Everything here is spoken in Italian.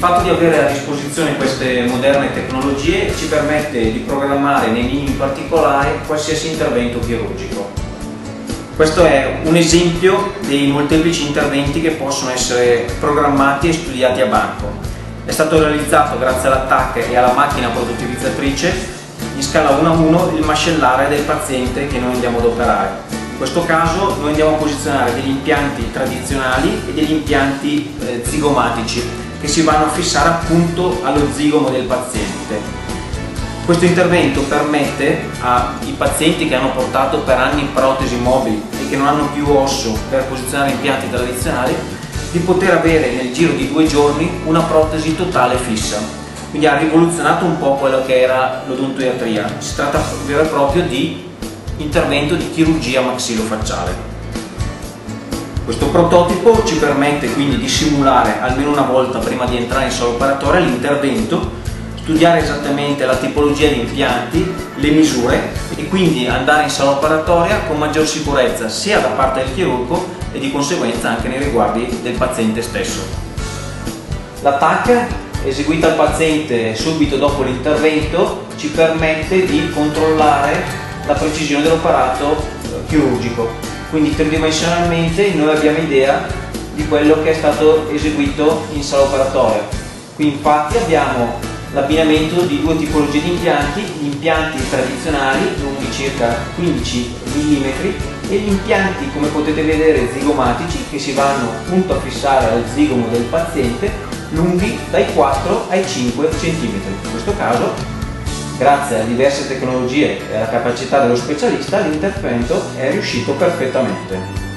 fatto di avere a disposizione queste moderne tecnologie ci permette di programmare nei minimi particolari qualsiasi intervento chirurgico. Questo è un esempio dei molteplici interventi che possono essere programmati e studiati a banco. È stato realizzato grazie all'ATTAC e alla macchina produttivizzatrice in scala 1 a 1 il mascellare del paziente che noi andiamo ad operare. In questo caso noi andiamo a posizionare degli impianti tradizionali e degli impianti zigomatici che si vanno a fissare appunto allo zigomo del paziente. Questo intervento permette ai pazienti che hanno portato per anni protesi mobili e che non hanno più osso per posizionare impianti tradizionali di poter avere nel giro di 2 giorni una protesi totale fissa. Quindi ha rivoluzionato un po' quello che era l'odontoiatria. Si tratta vero e proprio di intervento di chirurgia maxillofacciale. Questo prototipo ci permette quindi di simulare almeno una volta prima di entrare in sala operatoria l'intervento, studiare esattamente la tipologia di impianti, le misure e quindi andare in sala operatoria con maggior sicurezza sia da parte del chirurgo e di conseguenza anche nei riguardi del paziente stesso. La TAC eseguita al paziente subito dopo l'intervento ci permette di controllare la precisione dell'operato chirurgico, quindi tridimensionalmente noi abbiamo idea di quello che è stato eseguito in sala operatoria. Qui infatti abbiamo l'abbinamento di 2 tipologie di impianti, gli impianti tradizionali lunghi circa 15 mm e gli impianti, come potete vedere, zigomatici che si vanno appunto a fissare al zigomo del paziente, lunghi dai 4 ai 5 cm. In questo caso, grazie a diverse tecnologie e alla capacità dello specialista, l'intervento è riuscito perfettamente.